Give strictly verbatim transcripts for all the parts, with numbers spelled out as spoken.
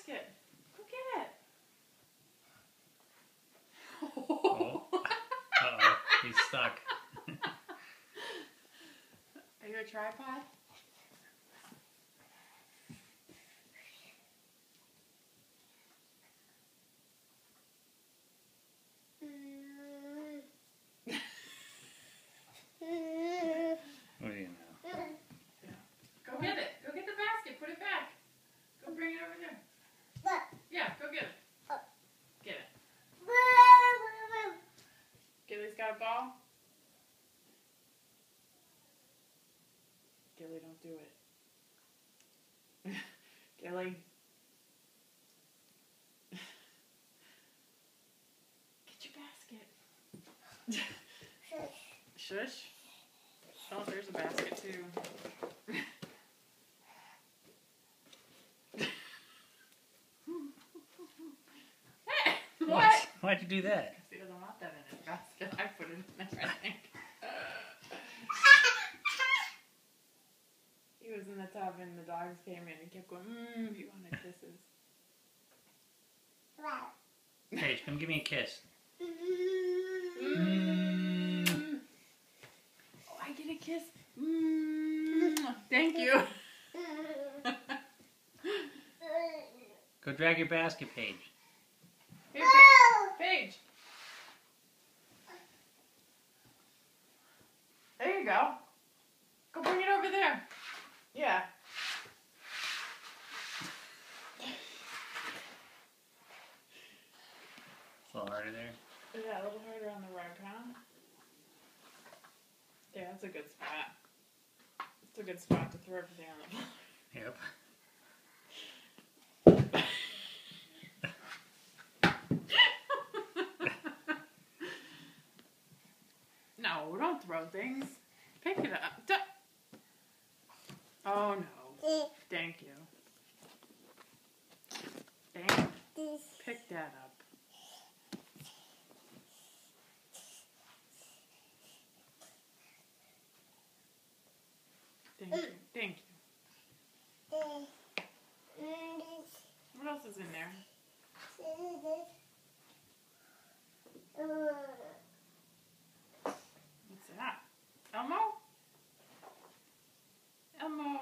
basket. Go get it. Oh. Uh-oh. He's stuck. Are you a tripod? What do you know? Go get it. Go get the basket. Put it back. Go bring it over there. Yeah, go get it. Get it. Gilly's got a ball? Gilly, don't do it. Gilly. Get your basket. Shush. Oh, there's a basket too. Hey! What? Why'd you do that? Because he doesn't want that in his basket. I put it in there, I think. He was in the tub and the dogs came in and kept going, mmm, he wanted kisses. Paige, come give me a kiss. Mm. Oh, I get a kiss. Mm. Thank you. Go drag your basket, Paige. Here, Pa- Paige. There you go. Go bring it over there. Yeah. It's a little harder there. Yeah, a little harder on the right pound. Yeah, that's a good spot. It's a good spot to throw everything on the floor. Yep. No, don't throw things. Pick it up. D- oh no. Thank you. Thank you. Pick that up. Thank you. Thank you. What else is in there? What's that? Elmo? Elmo.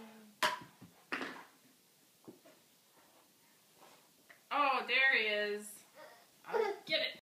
Oh, there he is.